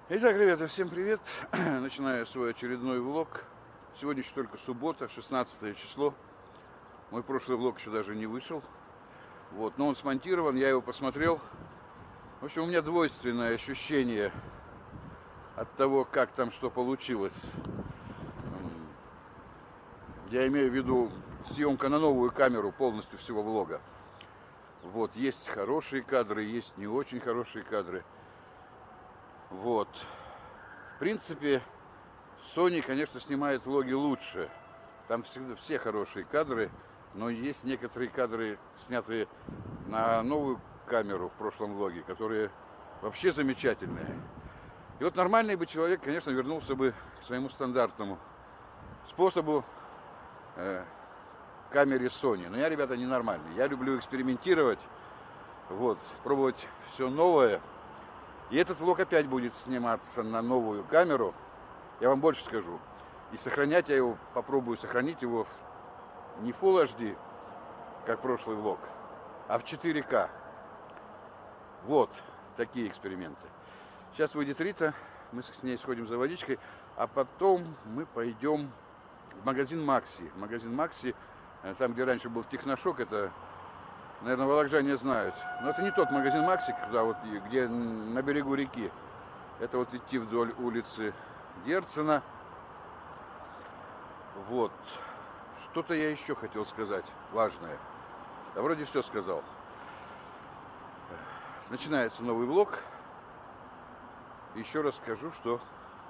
Итак, ребята, всем привет! Начинаю свой очередной влог. Сегодня еще только суббота, 16 число. Мой прошлый влог еще даже не вышел. Вот, но он смонтирован, я его посмотрел. В общем, у меня двойственное ощущение от того, как там что получилось. Я имею в виду съемка на новую камеру полностью всего влога. Вот, есть хорошие кадры, есть не очень хорошие кадры. Вот. В принципе, Sony, конечно, снимает влоги лучше. Там всегда все хорошие кадры, но есть некоторые кадры, снятые на новую камеру в прошлом влоге, которые вообще замечательные. И вот нормальный бы человек, конечно, вернулся бы к своему стандартному способу камере Sony. Но я, ребята, ненормальный. Я люблю экспериментировать, вот, пробовать все новое. И этот влог опять будет сниматься на новую камеру. Я вам больше скажу. И сохранять я его, попробую сохранить его не в Full HD, как прошлый влог, а в 4К. Вот такие эксперименты. Сейчас выйдет Рита, мы с ней сходим за водичкой, а потом мы пойдем в магазин Макси. Магазин Макси, там, где раньше был Техношок, это, наверное, волокжане знают. Но это не тот магазин Макси, где на берегу реки. Это вот идти вдоль улицы Герцена. Вот. Что-то я еще хотел сказать важное. Да вроде все сказал. Начинается новый влог. Еще раз скажу, что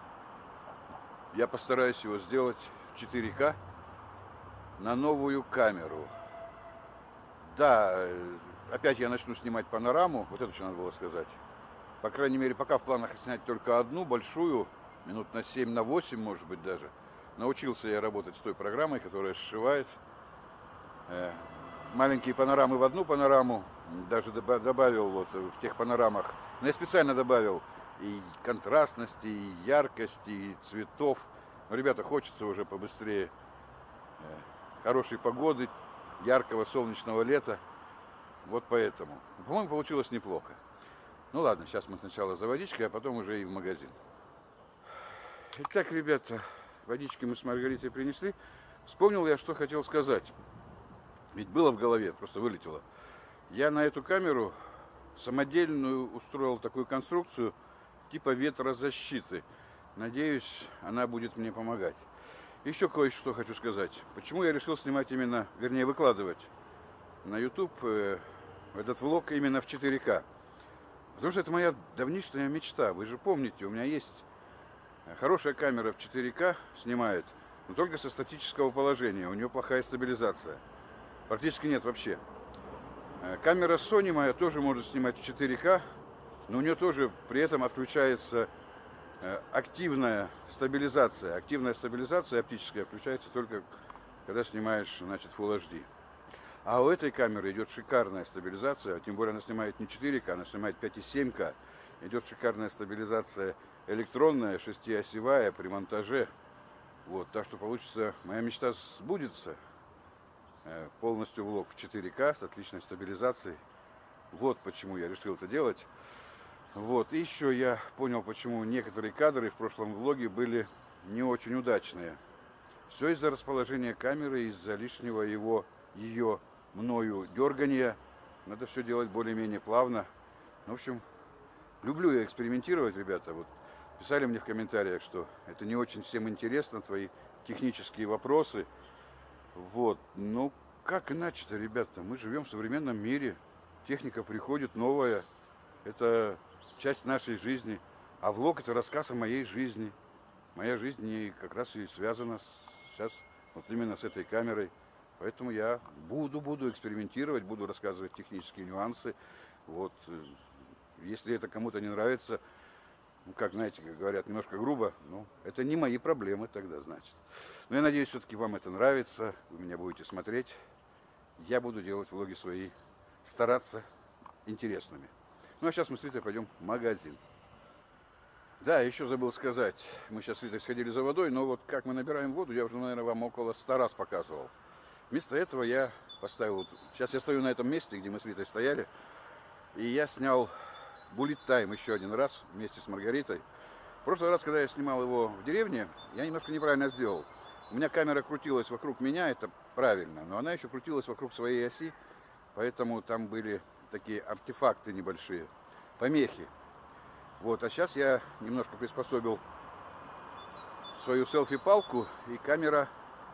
я постараюсь его сделать в 4К на новую камеру. Да, опять я начну снимать панораму. Вот это что надо было сказать. По крайней мере, пока в планах снять только одну большую, минут на 7, на 8, может быть, даже. Научился я работать с той программой, которая сшивает маленькие панорамы в одну панораму. Даже добавил вот в тех панорамах. Но я специально добавил и контрастности, и яркости, и цветов. Но, ребята, хочется уже побыстрее хорошей погоды, яркого солнечного лета. Вот поэтому. По-моему, получилось неплохо. Ну ладно, сейчас мы сначала за водичкой, а потом уже и в магазин. Итак, ребята, водички мы с Маргаритой принесли. Вспомнил я, что хотел сказать. Ведь было в голове, просто вылетело. Я на эту камеру самодельную устроил такую конструкцию типа ветрозащиты. Надеюсь, она будет мне помогать. Еще кое-что хочу сказать. Почему я решил снимать именно, вернее, выкладывать на YouTube этот влог именно в 4К? Потому что это моя давнишняя мечта. Вы же помните, у меня есть хорошая камера в 4К, снимает, но только со статического положения. У нее плохая стабилизация. Практически нет вообще. Камера Sony моя тоже может снимать в 4К, но у нее тоже при этом отключается активная стабилизация. Активная стабилизация оптическая включается только когда снимаешь, значит, Full HD. А у этой камеры идет шикарная стабилизация, тем более она снимает не 4К, она снимает 5,7К. Идет шикарная стабилизация электронная, 6-осевая при монтаже. Вот, так что получится, моя мечта сбудется. Полностью влог в 4К с отличной стабилизацией. Вот почему я решил это делать. Вот, и еще я понял, почему некоторые кадры в прошлом влоге были не очень удачные. Все из-за расположения камеры, из-за лишнего ее мною дергания. Надо все делать более-менее плавно. В общем, люблю я экспериментировать, ребята. Вот писали мне в комментариях, что это не очень всем интересно, твои технические вопросы. Вот, ну как иначе-то, ребята? Мы живем в современном мире. Техника приходит новая. Это часть нашей жизни. А влог — это рассказ о моей жизни. Моя жизнь как раз и связана сейчас вот именно с этой камерой. Поэтому я буду экспериментировать, буду рассказывать технические нюансы. Вот, если это кому-то не нравится, ну, как, знаете, как говорят, немножко грубо, ну, это не мои проблемы тогда, значит. Но я надеюсь, все-таки вам это нравится, вы меня будете смотреть. Я буду делать влоги свои, стараться интересными. Ну, а сейчас мы с Ритой пойдем в магазин. Да, еще забыл сказать, мы сейчас с Ритой сходили за водой, но вот как мы набираем воду, я уже, наверное, вам около 100 раз показывал. Вместо этого я поставил, сейчас я стою на этом месте, где мы с Ритой стояли, и я снял Bullet Time еще один раз вместе с Маргаритой. В прошлый раз, когда я снимал его в деревне, я немножко неправильно сделал. У меня камера крутилась вокруг меня, это правильно, но она еще крутилась вокруг своей оси, поэтому там были такие артефакты небольшие, помехи. Вот, а сейчас я немножко приспособил свою селфи-палку, и камера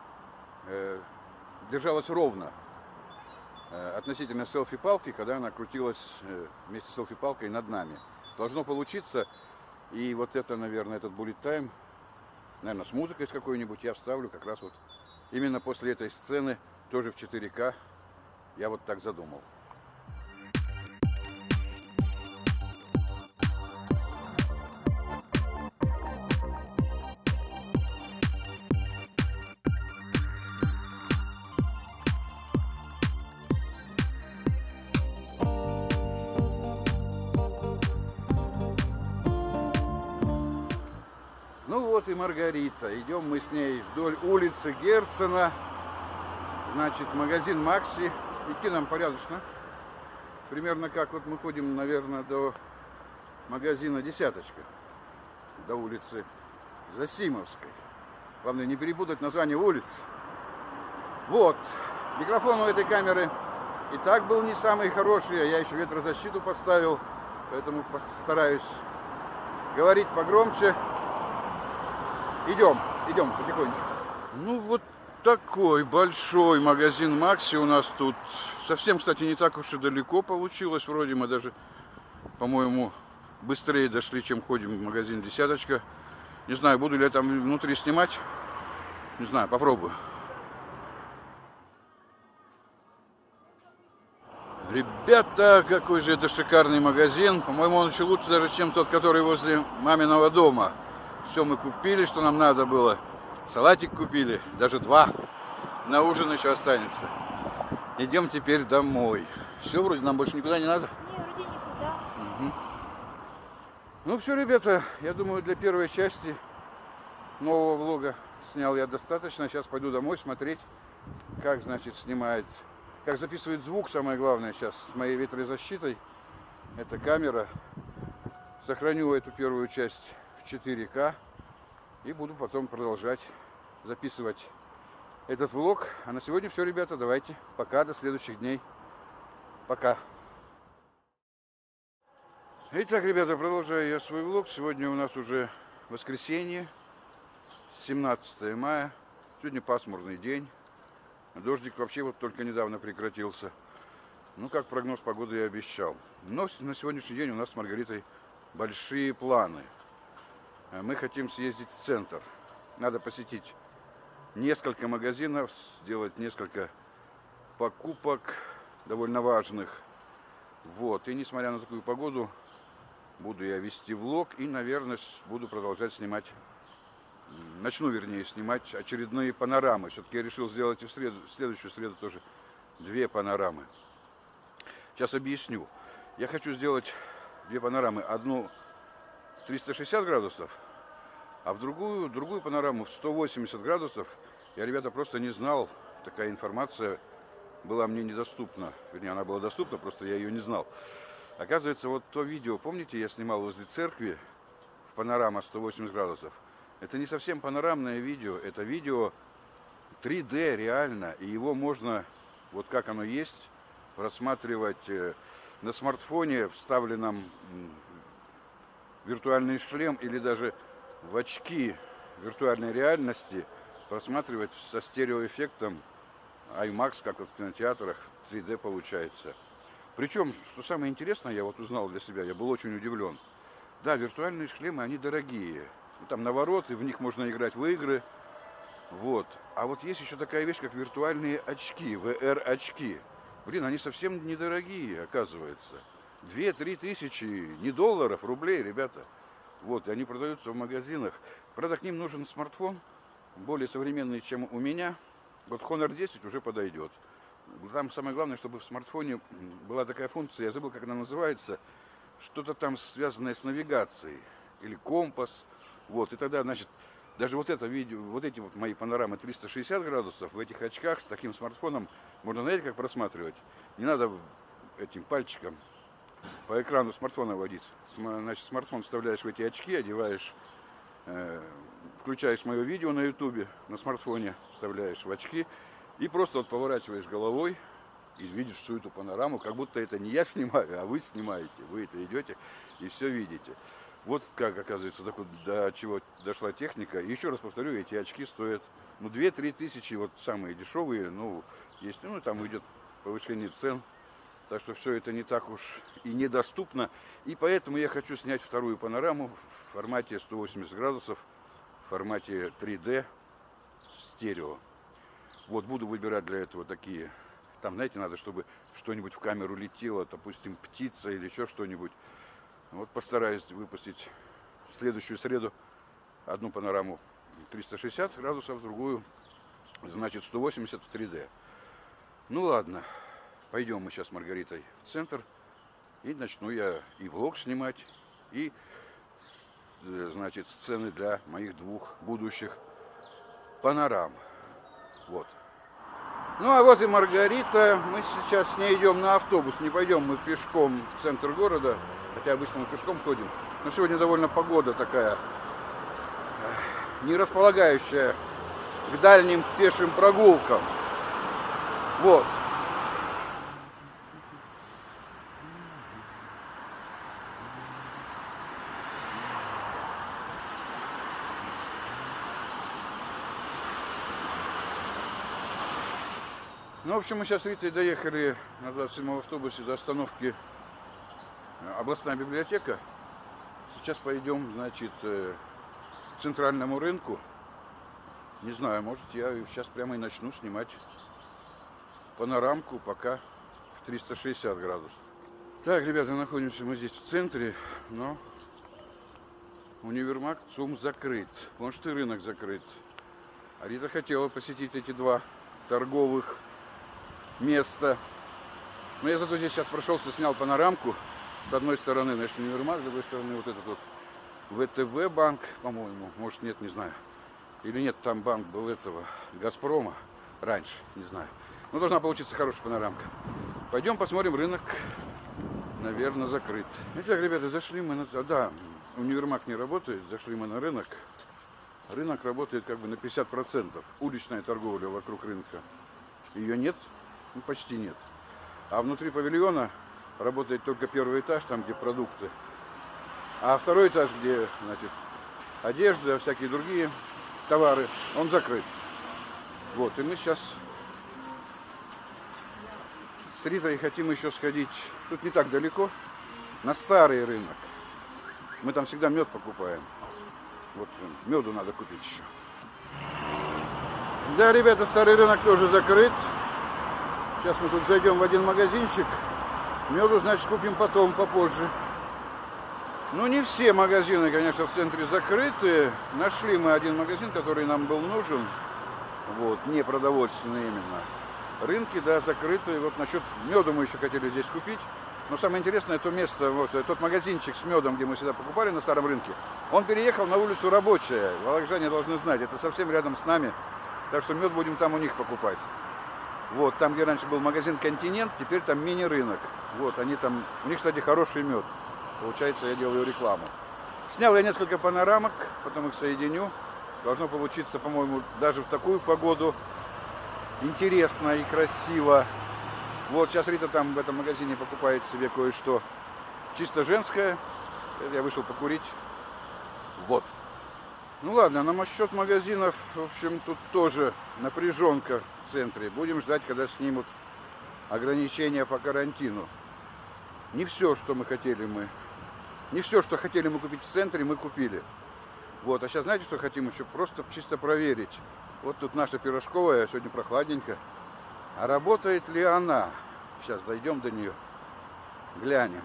держалась ровно относительно селфи-палки, когда она крутилась вместе с селфи-палкой над нами. Должно получиться, и вот это, наверное, этот bullet time, наверное, с музыкой с какой-нибудь я вставлю как раз вот именно после этой сцены, тоже в 4К, я вот так задумал. Ну вот и Маргарита. Идем мы с ней вдоль улицы Герцена. Значит, магазин Макси. Идти нам порядочно. Примерно как вот мы ходим, наверное, до магазина Десяточка. До улицы Засимовской. Главное не перепутать название улиц. Вот. Микрофон у этой камеры и так был не самый хороший. А я еще ветрозащиту поставил. Поэтому постараюсь говорить погромче. Идем потихонечку. Ну вот такой большой магазин Макси у нас тут. Совсем, кстати, не так уж и далеко получилось. Вроде мы даже, по-моему, быстрее дошли, чем ходим в магазин Десяточка. Не знаю, буду ли я там внутри снимать. Не знаю, попробую. Ребята, какой же это шикарный магазин. По-моему, он еще лучше даже, чем тот, который возле маминого дома. Все мы купили, что нам надо было. Салатик купили, даже 2. На ужин еще останется. Идем теперь домой. Все, вроде нам больше никуда не надо. Не, вроде никуда. Угу. Ну все, ребята, я думаю, для первой части нового влога снял я достаточно. Сейчас пойду домой смотреть, как, значит, снимает, как записывает звук, самое главное сейчас, с моей ветрозащитой. Это камера. Сохраню эту первую часть 4К и буду потом продолжать записывать этот влог. А на сегодня все, ребята, давайте пока, до следующих дней, пока. Итак, ребята, продолжаю я свой влог. Сегодня у нас уже воскресенье, 17 мая. Сегодня пасмурный день, дождик вообще вот только недавно прекратился. Ну, как прогноз погоды я обещал. Но на сегодняшний день у нас с Маргаритой большие планы. Мы хотим съездить в центр. Надо посетить несколько магазинов, сделать несколько покупок довольно важных. Вот. И несмотря на такую погоду, буду я вести влог и, наверное, буду продолжать снимать. Начну, вернее, снимать очередные панорамы. Все-таки я решил сделать и в следующую среду тоже 2 панорамы. Сейчас объясню. Я хочу сделать 2 панорамы. Одну 360 градусов, а в другую панораму в 180 градусов. Я, ребята, просто не знал, такая информация была мне недоступна. Вернее, она была доступна, просто я ее не знал. Оказывается, вот то видео, помните, я снимал возле церкви, в панорама 180 градусов. Это не совсем панорамное видео, это видео 3D реально, и его можно, вот как оно есть, рассматривать на смартфоне, вставленном виртуальный шлем или даже в очки виртуальной реальности, просматривать со стереоэффектом IMAX, как вот в кинотеатрах, 3D получается. Причем, что самое интересное, я вот узнал для себя, я был очень удивлен. Да, виртуальные шлемы, они дорогие. Там навороты, в них можно играть в игры. Вот. А вот есть еще такая вещь, как виртуальные очки, VR-очки. Блин, они совсем недорогие, оказывается. 2-3 тысячи, не долларов, рублей, ребята. Вот, и они продаются в магазинах. Правда, к ним нужен смартфон, более современный, чем у меня. Вот Honor 10 уже подойдет. Там самое главное, чтобы в смартфоне была такая функция, я забыл, как она называется, что-то там связанное с навигацией, или компас. Вот, и тогда, значит, даже вот это видео, вот эти вот мои панорамы 360 градусов в этих очках с таким смартфоном можно, знаете, как просматривать. Не надо этим пальчиком по экрану смартфона водить. Значит, смартфон вставляешь в эти очки, одеваешь, включаешь мое видео на ютубе, на смартфоне вставляешь в очки и просто вот поворачиваешь головой и видишь всю эту панораму, как будто это не я снимаю, а вы снимаете. Вы это идете и все видите. Вот как, оказывается, до чего дошла техника. И еще раз повторю, эти очки стоят 2-3 тысячи, вот самые дешевые, есть, там идет повышение цен. Так что все это не так уж и недоступно. И поэтому я хочу снять вторую панораму в формате 180 градусов, в формате 3D стерео. Вот буду выбирать для этого такие. Там, знаете, надо, чтобы что-нибудь в камеру летело, допустим, птица или еще что-нибудь. Вот постараюсь выпустить в следующую среду одну панораму 360 градусов, другую, значит, 180 в 3D. Ну ладно, пойдем мы сейчас с Маргаритой в центр, и начну я и влог снимать, и, значит, сцены для моих двух будущих панорам. Вот. Ну а вот и Маргарита. Мы сейчас с ней идем на автобус. Не пойдем мы пешком в центр города. Хотя обычно мы пешком ходим. Но сегодня довольно погода такая, не располагающая к дальним пешим прогулкам. Вот. Ну, в общем, мы сейчас с Ритой доехали на 27-м автобусе до остановки областная библиотека. Сейчас пойдем, значит, к центральному рынку. Не знаю, может, я сейчас прямо и начну снимать панорамку пока в 360 градусов. Так, ребята, находимся мы здесь в центре, но универмаг ЦУМ закрыт. Может, и рынок закрыт. А Рита хотела посетить эти два торговых места. Но я зато здесь сейчас прошелся, снял панорамку. С одной стороны, значит, универмаг, с другой стороны, вот этот вот ВТБ банк, по-моему. Может, нет, не знаю. Или нет, там банк был этого Газпрома раньше, не знаю. Но должна получиться хорошая панорамка. Пойдем посмотрим рынок. Наверное, закрыт. Итак, ребята, зашли мы на... Да, универмаг не работает, зашли мы на рынок. Рынок работает как бы на 50%. Уличная торговля вокруг рынка. Ее нет, почти нет. А внутри павильона работает только первый этаж, там где продукты. А второй этаж, где, значит, одежда, всякие другие товары, он закрыт. Вот, и мы сейчас с Ритой хотим еще сходить, тут не так далеко, на старый рынок. Мы там всегда мед покупаем. Вот меду надо купить еще. Да, ребята, старый рынок тоже закрыт. Сейчас мы тут зайдем в один магазинчик. Меду, значит, купим потом, попозже. Ну, не все магазины, конечно, в центре закрыты. Нашли мы один магазин, который нам был нужен. Вот, не продовольственный именно. Рынки, да, закрыты. Вот насчет меда мы еще хотели здесь купить. Но самое интересное, то место, вот тот магазинчик с медом, где мы всегда покупали на старом рынке, он переехал на улицу Рабочая. Волокжане должны знать, это совсем рядом с нами. Так что мед будем там у них покупать. Вот, там, где раньше был магазин «Континент», теперь там мини-рынок. Вот, они там, у них, кстати, хороший мед. Получается, я делаю рекламу. Снял я несколько панорамок, потом их соединю. Должно получиться, по-моему, даже в такую погоду интересно и красиво. Вот, сейчас Рита там в этом магазине покупает себе кое-что чисто женское. Я вышел покурить. Вот. Ну ладно, насчет магазинов, в общем, тут тоже напряженка в центре. Будем ждать, когда снимут ограничения по карантину. Не все, что мы хотели, не все, что хотели мы купить в центре, мы купили. Вот, а сейчас знаете, что хотим еще? Просто чисто проверить. Вот тут наша пирожковая, сегодня прохладненько. А работает ли она? Сейчас дойдем до нее, глянем.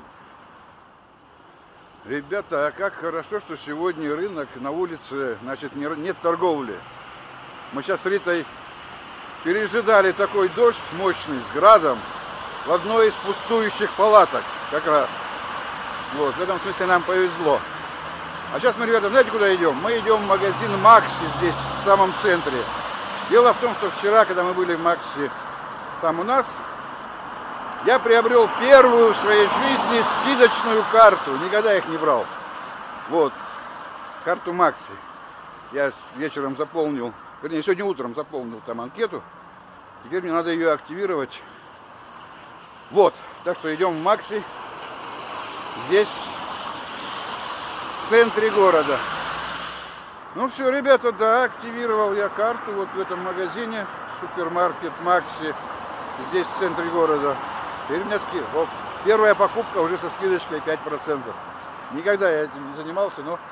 Ребята, а как хорошо, что сегодня рынок на улице, значит, нет торговли. Мы сейчас с Ритой пережидали такой дождь мощный с градом в одной из пустующих палаток, как раз. Вот, в этом смысле нам повезло. А сейчас мы, ребята, знаете, куда идем? Мы идем в магазин Макси здесь, в самом центре. Дело в том, что вчера, когда мы были в Макси, там у нас Я приобрел первую в своей жизни скидочную карту. Никогда их не брал. Вот. Карту Макси. Я вечером заполнил, вернее, сегодня утром заполнил там анкету. Теперь мне надо ее активировать. Вот. Так что идем в Макси. Здесь, в центре города. Ну все, ребята, да, активировал я карту вот в этом магазине. Супермаркет Макси. Здесь, в центре города. Теперь у меня скидка. Первая покупка уже со скидочкой 5%. Никогда я этим не занимался, но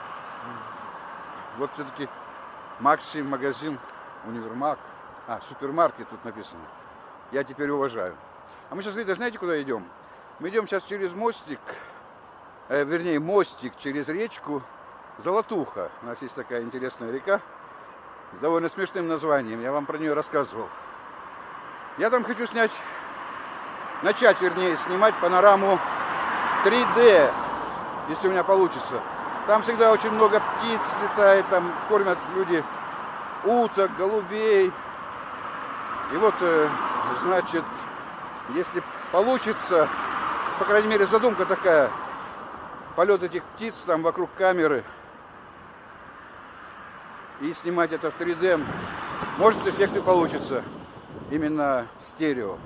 вот все-таки Макси, магазин, универмаг. Супермаркет тут написано. Я теперь уважаю. А мы сейчас, ребята, знаете, куда идем? Мы идем сейчас через мостик, вернее, мостик через речку Золотуха. У нас есть такая интересная река с довольно смешным названием. Я вам про нее рассказывал. Я там хочу начать снимать панораму 3D, если у меня получится. Там всегда очень много птиц летает, там кормят люди уток, голубей. И вот, значит, если получится, по крайней мере, задумка такая, полет этих птиц там вокруг камеры, и снимать это в 3D, может, эффект и получится, именно стерео.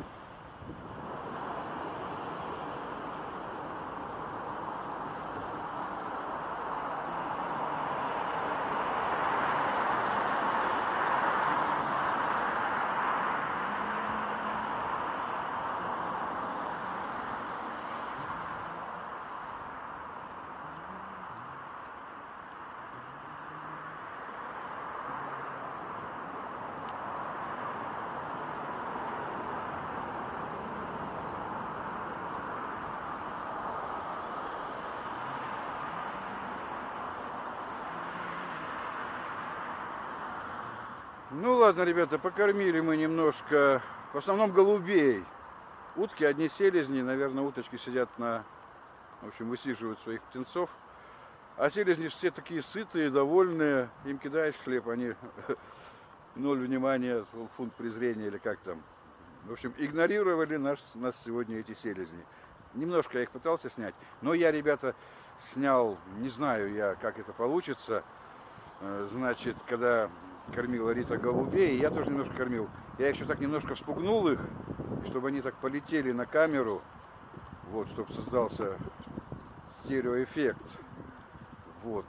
Ну ладно, ребята, покормили мы немножко, в основном голубей. Утки одни селезни, наверное, уточки сидят в общем, высиживают своих птенцов. А селезни все такие сытые, довольные, им кидаешь хлеб, они ноль внимания, фунт презрения или как там. В общем, игнорировали нас сегодня эти селезни. Немножко я их пытался снять, но я, ребята, снял, не знаю я, как это получится. Значит, когда кормила Рита голубей, я тоже немножко кормил. Я еще так немножко вспугнул их, чтобы они так полетели на камеру, вот, чтобы создался стереоэффект. Вот.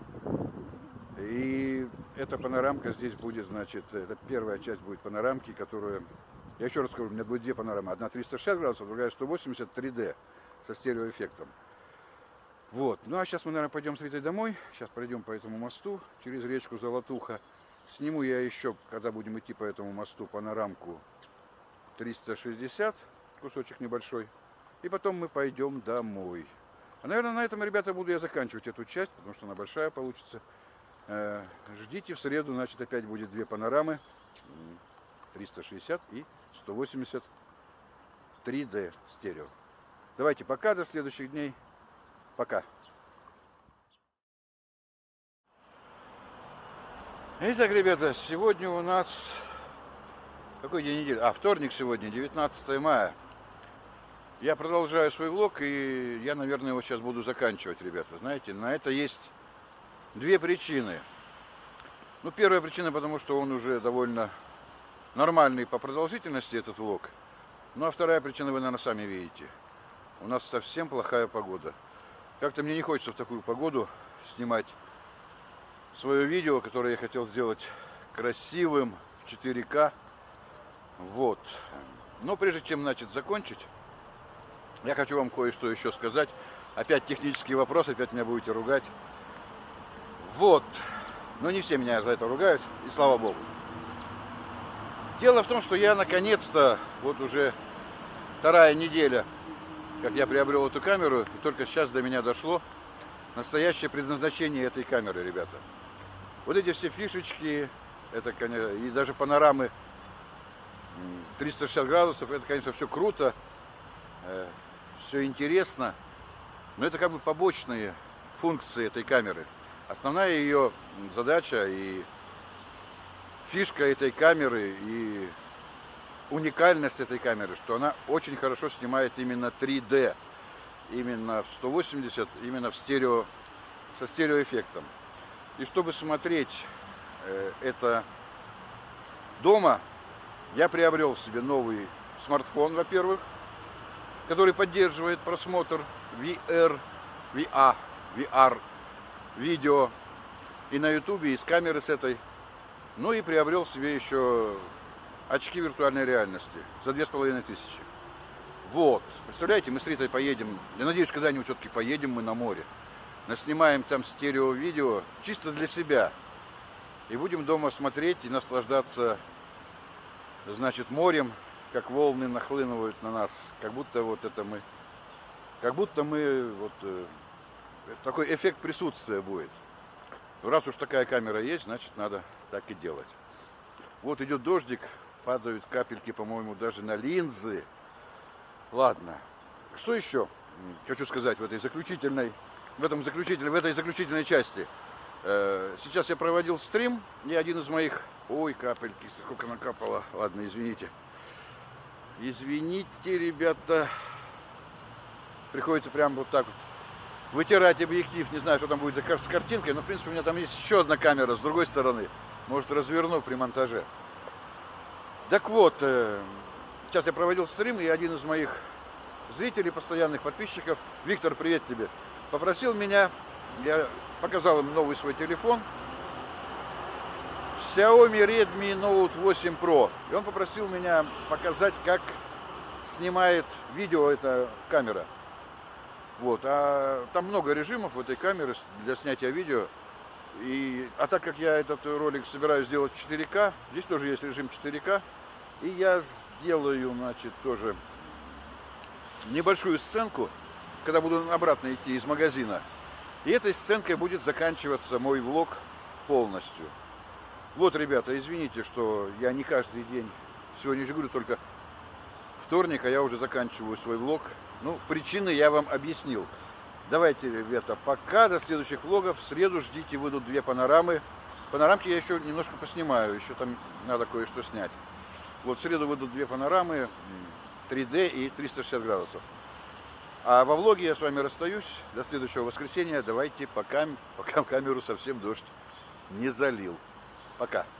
И эта панорамка здесь будет, значит, это первая часть будет панорамки, которую, я еще раз скажу, у меня будет две панорамы. Одна 360 градусов, другая 180 3D со стереоэффектом. Вот. Ну а сейчас мы, наверное, пойдем с Ритой домой. Сейчас пройдем по этому мосту через речку Золотуха. Сниму я еще, когда будем идти по этому мосту, панорамку 360, кусочек небольшой. И потом мы пойдем домой. А, наверное, на этом, ребята, буду я заканчивать эту часть, потому что она большая получится. Ждите, в среду, значит, опять будет две панорамы. 360 и 180 3D стерео. Давайте пока, до следующих дней. Пока. Итак, ребята, сегодня у нас... Какой день недели? Вторник сегодня, 19 мая. Я продолжаю свой влог, и я, наверное, его сейчас буду заканчивать, ребята. Знаете, на это есть две причины. Ну, первая причина, потому что он уже довольно нормальный по продолжительности, этот влог. Ну, а вторая причина, вы, наверное, сами видите. У нас совсем плохая погода. Как-то мне не хочется в такую погоду снимать свое видео, которое я хотел сделать красивым, в 4К. Вот. Но прежде чем, значит, закончить, я хочу вам кое-что еще сказать. Опять технический вопрос, опять меня будете ругать. Вот. Но не все меня за это ругают, и слава богу. Дело в том, что я наконец-то, вот уже вторая неделя, как я приобрел эту камеру, и только сейчас до меня дошло настоящее предназначение этой камеры, ребята. Вот эти все фишечки, это, конечно, и даже панорамы 360 градусов, это, конечно, все круто, все интересно, но это как бы побочные функции этой камеры. Основная ее задача и фишка этой камеры, и уникальность этой камеры, что она очень хорошо снимает именно 3D, именно в 180, именно в стерео, со стереоэффектом. И чтобы смотреть это дома, я приобрел себе новый смартфон, во-первых, который поддерживает просмотр VR видео и на YouTube, и с камеры с этой. Ну и приобрел себе еще очки виртуальной реальности за 2500. Вот. Представляете, мы с Ритой поедем, я надеюсь, когда-нибудь все-таки поедем мы на море. Наснимаем там стерео-видео чисто для себя. И будем дома смотреть и наслаждаться, значит, морем, как волны нахлынывают на нас. Как будто вот это мы, вот такой эффект присутствия будет. Раз уж такая камера есть, значит, надо так и делать. Вот идет дождик, падают капельки, по-моему, даже на линзы. Ладно. Что еще хочу сказать в этой заключительной части? Сейчас я проводил стрим, и один из моих... Ой, капельки, сколько накапало. Ладно, извините. Извините, ребята. Приходится прям вот так вот вытирать объектив. Не знаю, что там будет с картинкой, но, в принципе, у меня там есть еще одна камера с другой стороны. Может, разверну при монтаже. Так вот, сейчас я проводил стрим, и один из моих зрителей, постоянных подписчиков, Виктор, привет тебе, попросил меня, я показал им новый свой телефон, Xiaomi Redmi Note 8 Pro. И он попросил меня показать, как снимает видео эта камера. Вот, а там много режимов в этой камере для снятия видео. А так как я этот ролик собираюсь сделать в 4К, здесь тоже есть режим 4К. И я сделаю, значит, тоже небольшую сценку, когда буду обратно идти из магазина. И этой сценкой будет заканчиваться мой влог полностью. Вот, ребята, извините, что я не каждый день, сегодня же говорю только вторник, а я уже заканчиваю свой влог. Ну, причины я вам объяснил. Давайте, ребята, пока, до следующих влогов. В среду ждите, выйдут 2 панорамы. Панорамки я еще немножко поснимаю, еще там надо кое-что снять. Вот в среду выйдут 2 панорамы, 3D и 360 градусов. А во влоге я с вами расстаюсь. До следующего воскресенья. Давайте, пока камеру совсем дождь не залил. Пока.